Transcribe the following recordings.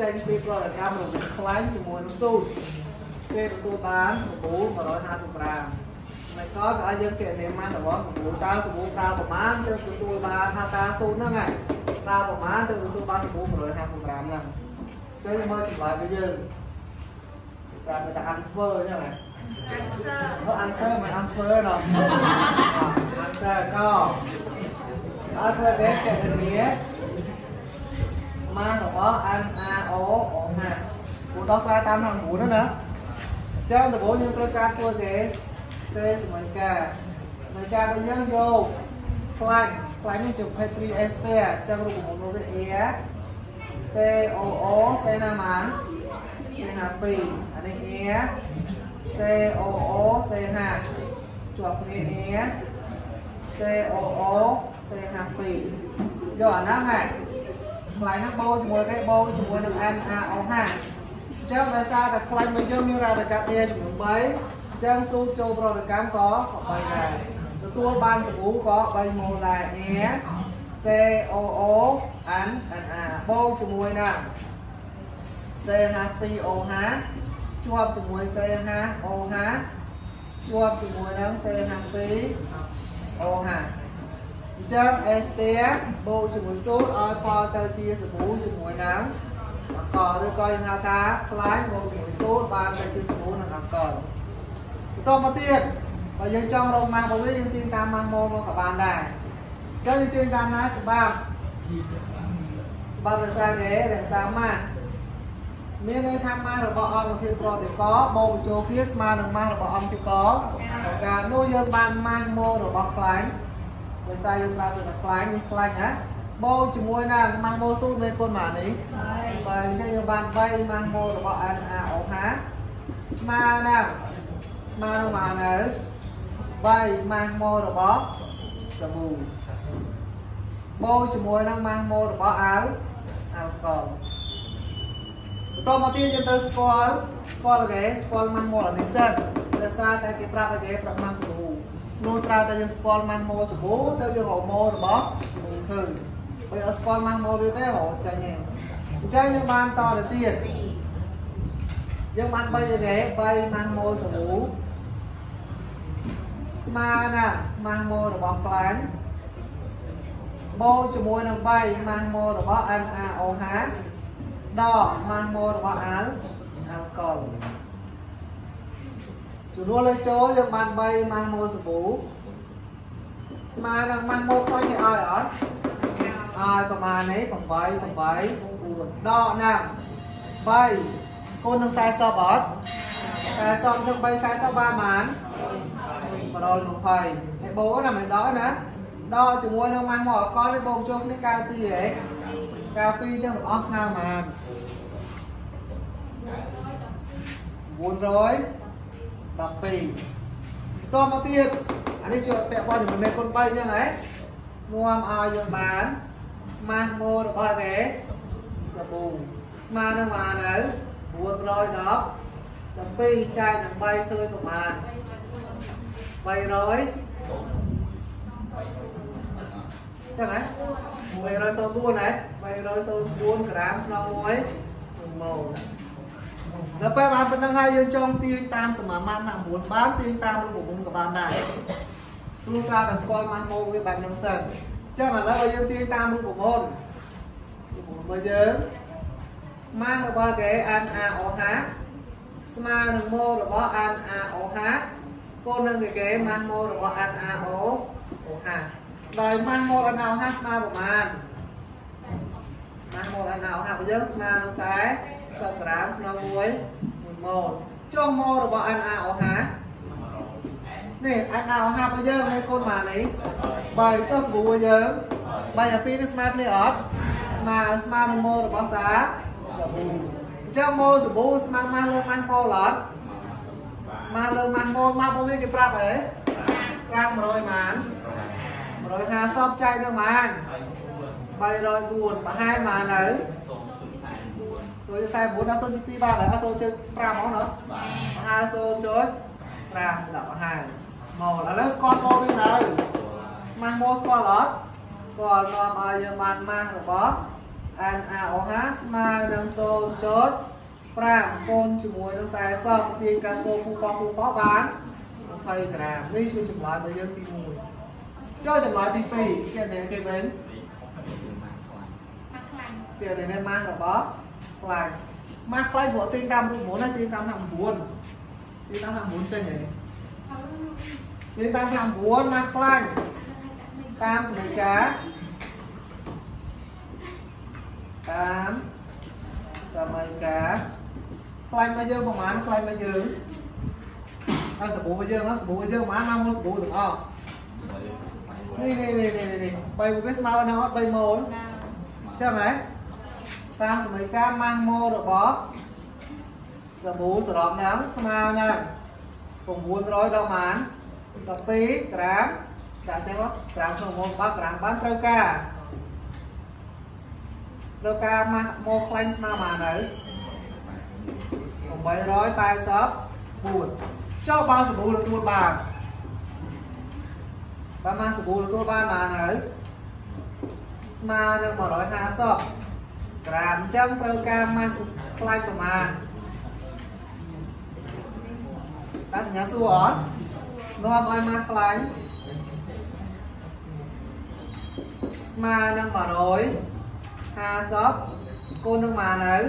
ចេញពីប្រតិកម្មរវាងខ្លាញ់ជាមួយនឹងស៊ូតគេទទួលបានសម្បូរ150ក្រាមមិនក៏ឲ្យយើងគណនាម៉ាស់របស់សម្បូរតើសម្បូរប្រើប្រមាណទៅទទួលបានថាតាស៊ូតហ្នឹងហើយប្រើប្រមាណទៅទទួលបានសម្បូរ150ក្រាមហ្នឹងចុះយើងមើលចម្លើយរបស់យើងប្រាប់ថា answer អញ្ចឹងហ៎ answer មិន answer ណោះ answer ក៏អត់ធ្វើទេគណនាម៉ាស់របស់ NaO អូណាគូដោះស្រាយតាមនឹង9ណាចឹងដំបូងយើងត្រូវការធ្វើទេC សមីការរបស់យើងយកខ្លាញ់នេះជាប្រភេទ 3ester ចឹងរូបមន្តរបស់វា A COO C ណាម៉ាន C52 អានេះ A COO C5 ជាប់គ្នា A COO C52 យកអាហ្នឹងហើយខ្លាញ់ហ្នឹងបូរជាមួយគេបូរជាមួយនឹង NaOH អញ្ចឹងដោយសារតែខ្លាញ់របស់យើងមានរ៉ាឌីកាល់ A ចំនួន3អញ្ចឹងស៊ូចូលប្រតិកម្មក៏3ដែរទទួលបានសម្បូរក៏3ម៉ូលដែរ A COO Na បូរជាមួយនឹង CH2OH ជាប់ជាមួយ CHOH ជាប់ជាមួយនឹង CH2OH អញ្ចឹង ester បូកជាមួយស៊ូតឲ្យផលទៅជាសាប៊ូជាមួយនឹងអង្ករឬក៏យើងហៅថាខ្លាញ់បូកជាមួយស៊ូតបានទៅជាសាប៊ូនិងអង្ករបន្តមកទៀតបើយើងចង់រកម៉ាស់របស់វាយើងទាញតាមម៉ាស់ម៉ូមកក៏បានដែរអញ្ចឹងយើងទាញតាមណាច្បាប់រក្សាគេរក្សាម៉ាស់មានន័យថាម៉ាស់របស់អង្គធាតុប្រតិកបូកបញ្ចូលគ្នាស្មើនឹងម៉ាស់របស់អង្គធាតុកការនោះយើងបានម៉ាស់ម៉ូរបស់ខ្លាញ់ដោយសារយើងប្រើទៅខ្លាញ់នេះខ្លាញ់ណាបូកជាមួយនឹងម៉ាស់ម៉ូស៊ូតមានគុណប៉ុន្មាននេះបើអញ្ចឹងយើងបាន3ម៉ាស់ម៉ូរបស់ NaOH ស្មើនឹងម៉ាស់នៅ3ម៉ាស់ម៉ូរបស់សាប៊ូបូកជាមួយនឹងម៉ាស់ម៉ូរបស់អាល់កុលបន្តមកទៀតយើងត្រូវស្គាល់ម៉ាស់ម៉ូនេះសិនដោយសារតែគេប្រាប់ឲ្យគេប្រាប់ម៉ាស់សាប៊ូនោះត្រូវតែយើងស្គាល់ម៉ាស់ម៉ូសាប៊ូទៅយើងរកម៉ូរបស់សាប៊ូឃើញបើអត់ស្គាល់ម៉ាស់ម៉ូវាទេរកចាញ់ទេអញ្ចឹងយើងបានតទៅទៀតយើងបាន3ម៉ាស់ម៉ូសាប៊ូស្មើនឹងម៉ាស់ម៉ូរបស់ខ្លាញ់បូកជាមួយនឹង3ម៉ាស់ម៉ូរបស់ NaOH ដកម៉ាស់ម៉ូរបស់អាល់កុលចំនួនលើចូលយើងបាន3ម៉ាស់ម៉ូសាប៊ូស្មើនឹងម៉ាស់ម៉ូខ្លាញ់គេឲ្យអត់ឲ្យប្រមាណនេះ8 4ដកនឹង3គុណនឹង40អត់40ចឹង3 40បានប៉ុន្មាន120នេះបូកណាមិនដកណាដកជាមួយនឹងម៉ាស់ម៉ូអកលនេះបូកចូលគ្នា92ហ៎92ចឹងអស់ស្មើប៉ុន្មាន912តមកទៀតអានេះជាពាក់ព័ន្ធជាមួយមេគុណ3អញ្ចឹងហ៎នាំឲ្យយើងបានម៉ាស់ម៉ូរបស់គេសាប៊ូស្មើនឹងប៉ុន្មាននៅ410 12ចែកនឹង3ឃើញប្រមាណ300ចឹងហ៎304ហ៎304ក្រាមក្នុង1ម៉ូលដល់ពេលបានប៉ុណ្្នឹងហើយយើងចង់ទាញតាមសមាមាត្រ9បានទាញតាមរូបមន្តក៏បានដែរព្រោះត្រូវតែស្គាល់ម៉ាស់ម៉ូវាបែបហ្នឹងសិនអញ្ចឹងឥឡូវយើងទាញតាមរូបមន្តរបស់យើងម៉ាស់របស់គេ NaOH ស្មើនឹងម៉ូរបស់ NaOH គុណនឹងគេម៉ាស់ម៉ូរបស់ NaOH ដោយម៉ាស់ម៉ូ NaOH ស្មើប្រមាណម៉ាស់ម៉ូ NaOH របស់យើងស្មើនឹង40ក្រាមក្នុង1ម៉ូលចុះម៉ូរបស់ NaOH នេះ NaOH របស់យើងមានគុណប៉ុន្មាននេះបើចុះសាប៊ូរបស់យើង3អា2នេះស្មើគ្នាអត់ស្មើនឹងម៉ូរបស់សាប៊ូអញ្ចឹងម៉ូសាប៊ូស្មើម៉ាស់លើម៉ាស់ម៉ូលអត់ម៉ាស់លើម៉ាស់ម៉ូវាគេប្រាប់អី500ម៉ាន150ចែកនឹងប៉ុន្មាន304ប្រហែលប៉ុន្មាននៅចូល49ដល់0.2បានហើយអត់0.5ហ្មងណាប្រហែល0.5ដល់ប្រហែលម៉ូលឥឡូវស្គាល់ម៉ូវិញទៅម៉ាស់ម៉ូស្គាល់អត់ស្គាល់នាំឲ្យយើងបានម៉ាស់របស់ NaOH ស្មើនឹង0.5 កូនជាមួយនឹង40ទាញកាសូគូប៉ោបាន20 ក្រាមនេះជួយចម្លើយរបស់យើងទី1ចូលចម្លើយទី2គេនេះគេវិញគេនេះម៉ាស់របស់ខ្លាញ់ម៉ាស់ខ្លាញ់ព្រោះទាញតាមរូបមន្តណាទាញតាមថា9ទាញតាមថា9ចេញហ៎ទាញតាមថា9ម៉ាស់ខ្លាញ់តាមសមីការតាមសមីការខ្លាញ់មកយើងប្រហែលខ្លាញ់មកយើងហើយសាប៊ូមកយើងសាប៊ូមកយើងប្រហែលមកសាប៊ូទាំងអស់នេះ3វាស្មើនឹងអត់3ម៉ូលចឹងហ៎តាមសមីការម៉ាស់ម៉ូរបស់សាប៊ូសរុបហ្នឹងស្មើនឹង900ដល់ម៉ាន12ក្រាមដាក់ចេះមកក្រាមក្នុងម៉ូល3ក្រាមបានត្រូវការម៉ាស់ម៉ូខ្លាញ់ស្មើម៉ានទៅ884ចុះបើសាប៊ូទទួលបានបើម៉ាស់សាប៊ូទទួលបានម៉ានទៅស្មើនឹង150ក្រាមអញ្ចឹងត្រូវការម៉ាស់ខ្លាញ់ប្រមាណតែសញ្ញាសួរអត់នាំឲ្យម៉ាស់ខ្លាញ់ស្មើនឹង150កូននឹងម៉ានទៅ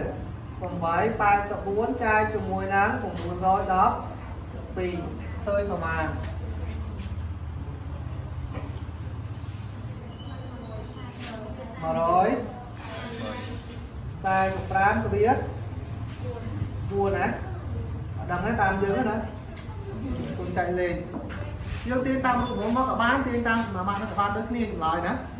884ចាយជាមួយនឹង912ឃើញប្រមាណ145ទៅវា4ណាអត់ដឹងទេតាមយើងណាគុំចែកលេខយើងទាញតាមរូបមន្តមកក៏បានទាញតាមសមាមាត្រក៏បានដូចគ្នាចម្លើយណា